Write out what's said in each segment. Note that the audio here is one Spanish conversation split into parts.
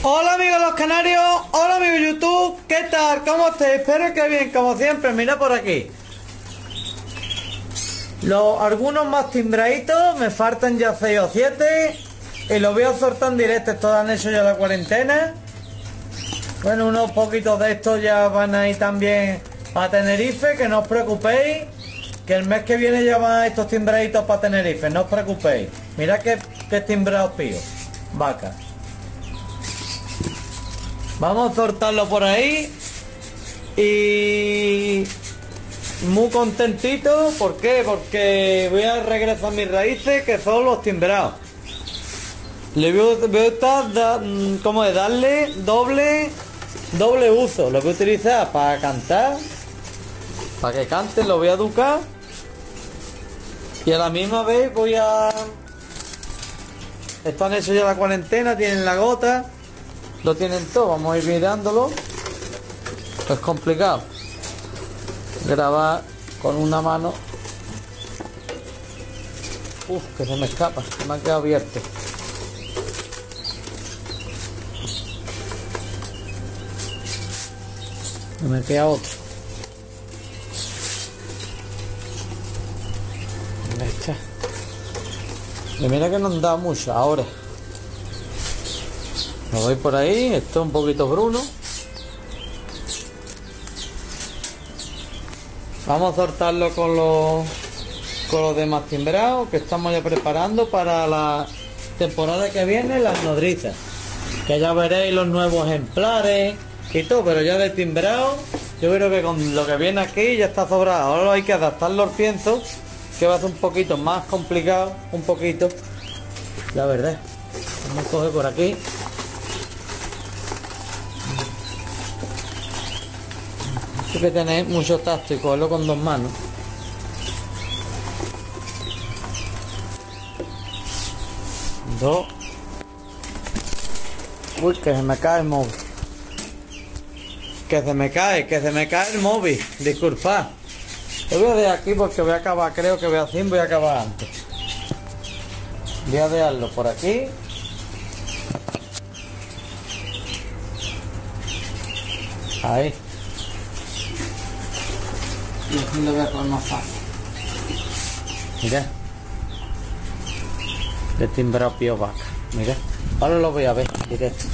Hola amigos los canarios, hola amigos YouTube, ¿qué tal? ¿Cómo estáis? Espero que bien, como siempre, mira por aquí. Algunos más timbraditos, me faltan ya 6 o 7 y los voy a soltar en directo, estos han hecho ya la cuarentena. Bueno, unos poquitos de estos ya van a ir también a Tenerife, que no os preocupéis, que el mes que viene ya van estos timbraditos para Tenerife, no os preocupéis. Mirad qué timbrados pío, vaca. Vamos a soltarlo por ahí y muy contentito. ¿Por qué? Porque voy a regresar a mis raíces, que son los timbrados. Le voy a estar como de darle doble uso. Lo voy a utilizar para cantar, para que canten, lo voy a educar, y a la misma vez voy a... Están hechos ya la cuarentena, tienen la gota, lo tienen todo, vamos a ir mirándolo. Es complicado grabar con una mano. Uf, que se me escapa, se me ha quedado abierto. Me queda otro. ¿Dónde está? Y mira que no han dado mucho ahora. Me voy por ahí, esto es un poquito bruno. Vamos a soltarlo con los demás timbrados que estamos ya preparando para la temporada que viene, las nodrizas. Que ya veréis los nuevos ejemplares y todo, pero ya de timbrado, yo creo que con lo que viene aquí ya está sobrado. Ahora hay que adaptar los piensos, que va a ser un poquito más complicado, un poquito, la verdad. Vamos a coger por aquí. Hay que tener mucho tacto y cogerlo con dos manos. Dos. Uy, que se me cae el móvil. Que se me cae el móvil. Disculpad. Lo voy a dejar aquí porque voy a acabar, creo que voy a hacer, voy a acabar antes. Voy a dejarlo por aquí. Ahí. Y así lo voy a poner más fácil. Mira. De timbrado pío vaca. Mira. Ahora lo voy a ver directo.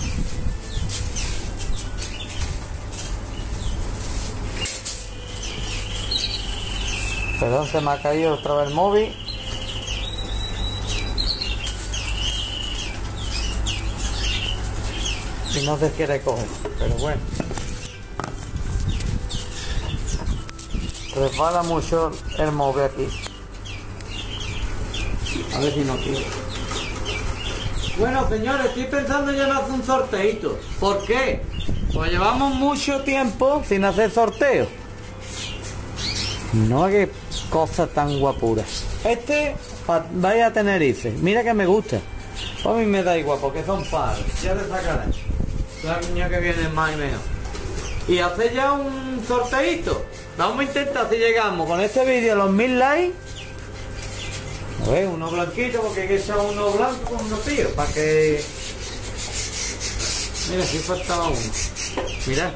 Perdón, se me ha caído otra vez el móvil. Y no se quiere coger, pero bueno. Resbala mucho el móvil aquí. A ver si no quiero. Bueno, señores, estoy pensando ya en hacer un sorteito. ¿Por qué? Pues llevamos mucho tiempo sin hacer sorteo. No, qué cosa tan guapura. Vaya a Tenerife. Mira que me gusta. A mí me da igual porque son paros. Ya le sacaré. La niña que viene más y menos. Y hacer ya un sorteito. Vamos a intentar si llegamos con este vídeo a los 1000 likes. A ver, uno blanquito porque hay que echar uno blanco con uno tío. Para que... Mira, aquí faltaba uno. Mira.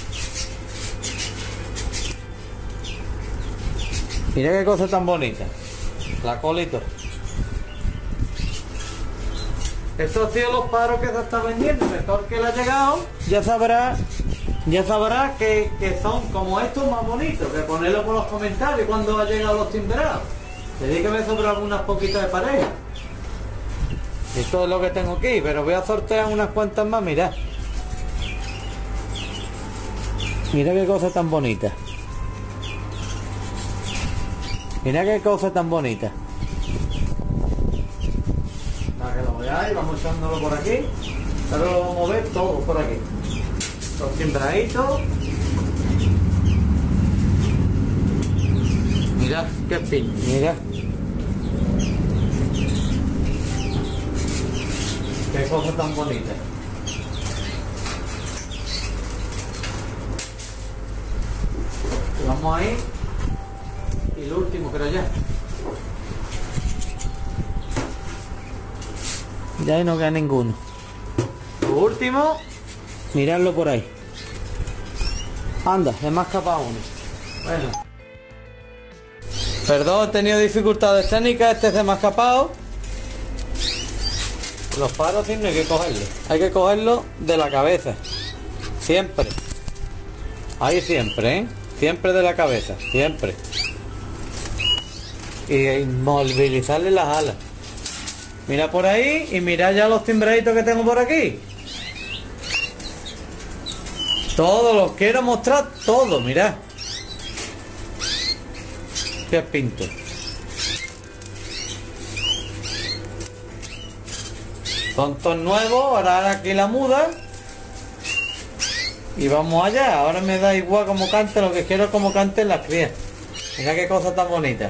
Mira qué cosa tan bonita. La colita. Estos han sido los paros que se están vendiendo. El sector que le ha llegado ya sabrá que son como estos más bonitos. Que ponerlo por los comentarios cuando ha llegado los timbrados. Le dije que me sobran algunas poquitas de pareja. Esto es lo que tengo aquí, pero voy a sortear unas cuantas más. Mirad. Mira qué cosa tan bonita. Mira qué cosa tan bonita. Para que lo veáis, vamos echándolo por aquí. Ahora lo vamos a mover todo por aquí. Los timbraditos. Mirad qué fin, mirad. Qué cosa tan bonita. Vamos ahí. Y el último, creo ya. Ya ahí no queda ninguno. último. Miradlo por ahí. Anda, se me ha escapado uno. Bueno. Perdón, he tenido dificultades técnicas, este se me ha escapado. Los paros sí no hay que cogerlo. Hay que cogerlo de la cabeza. Siempre. Ahí siempre, ¿eh? Siempre de la cabeza, siempre. Y inmovilizarle las alas. Mira por ahí y mira ya los timbraditos que tengo por aquí. Todos los quiero mostrar, todos, mirad. Qué pinto. Son todos nuevos, ahora aquí la muda. Y vamos allá, ahora me da igual como cante, lo que quiero es como canten las crías. Mira qué cosa tan bonita.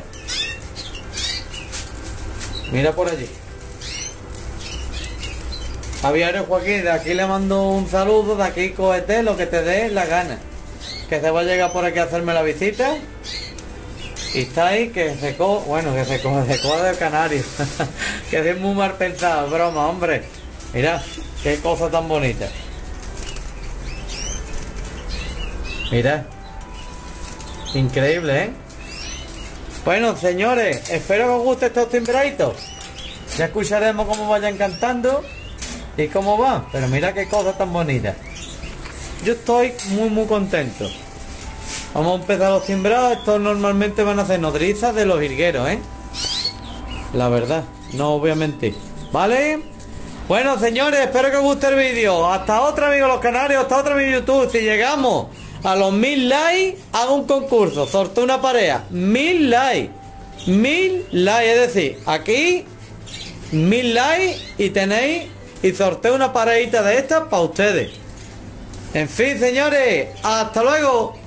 Mira por allí. Javier Joaquín, de aquí le mando un saludo, de aquí cógete lo que te dé la gana. Que se va a llegar por aquí a hacerme la visita. Y está ahí, que se coja del canario. Que es muy mal pensado, broma, hombre. Mira, qué cosa tan bonita. Mira. Increíble, ¿eh? Bueno, señores, espero que os guste estos timbraditos. Ya escucharemos cómo vayan cantando y cómo va. Pero mira qué cosa tan bonita. Yo estoy muy contento. Vamos a empezar los timbrados. Estos normalmente van a ser nodrizas de los jilgueros, ¿eh? La verdad, no obviamente. ¿Vale? Bueno, señores, espero que os guste el vídeo. Hasta otra, amigos los canarios. Hasta otra, mi YouTube. Si llegamos a los 1000 likes, hago un concurso. Sorteo una pareja. 1000 likes. 1000 likes. Es decir, aquí 1000 likes y tenéis... Y sorteo una parejita de estas para ustedes. En fin, señores. Hasta luego.